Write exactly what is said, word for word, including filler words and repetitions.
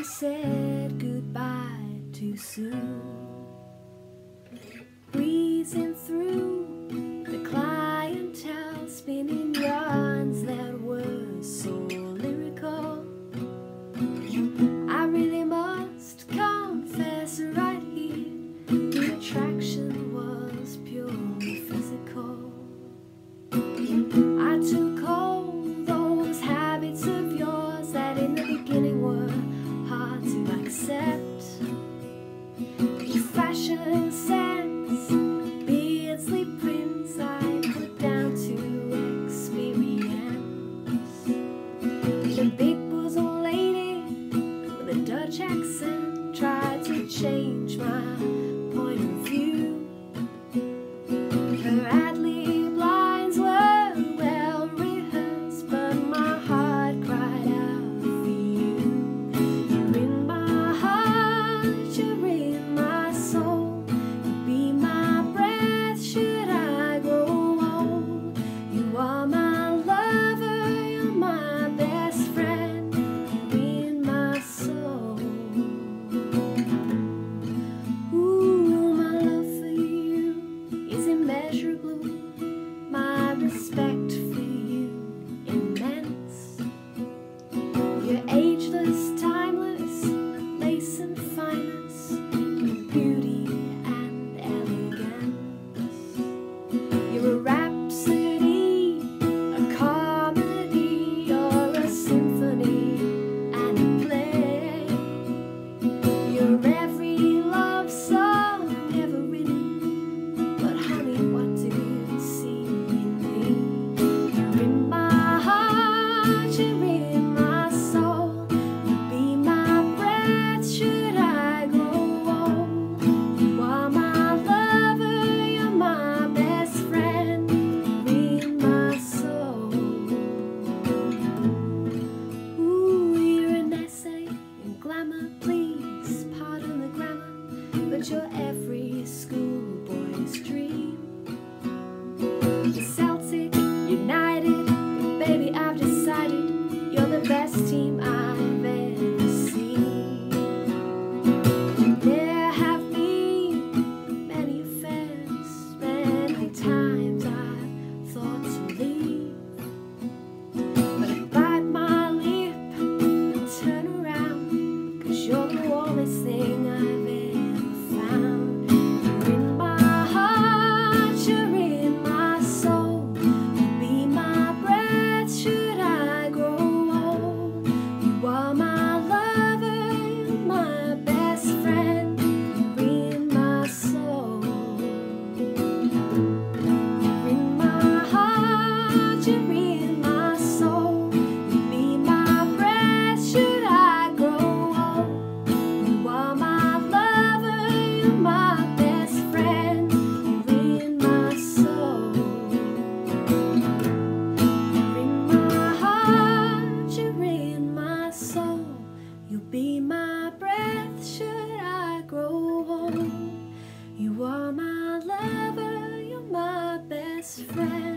we said goodbye too soon. Breezing through the clientele, spinning yarns that were so lyrical. I really must confess right here, the attraction was purely physical. I took all those habits of yours that in the beginning were hard to accept. Your fashion sense, Beardsley prints, I put down to experience. The big bosom lady with a Dutch accent tried to change my point of view. Her ad-lib lines were well rehearsed, but my heart cried out for you. You're in my heart, you're in my soul. You be my breath should I grow old. You are my lover, you're my best friend. You're in my soul. Ooh, my love for you is immeasurable. My respect for you immense. You're ageless, timeless, lace and fineness, your beauty and elegance. You're a rhapsody, a comedy, you're a symphony and a play. You're every love song ever written, but honey, what do you see in me? You're in my heart, you're in my soul. You be my breath should I grow old. You are my lover, you're my best friend. You're in my soul. Ooh, you're an essay in glamour, please pardon the grammar, but you're every schoolboy's dream. You're Celtic, United, but baby I've decided you're the best team I've ever seen. There have been many affairs, many times I've thought to leave, but I bite my lip and turn around, 'cause you're the warmest thing I've ever found. You're in my heart, you're in my soul. You be my breath should I grow old. You are my lover, you're my best friend. You're in my soul. You're in my heart, you're in my soul. You be my breath should I grow old. You are my lover, you're my best friend. You're in my soul. You're in my heart, you're in my soul. You'll be my breath should I grow old. You are my lover, you're my best friend.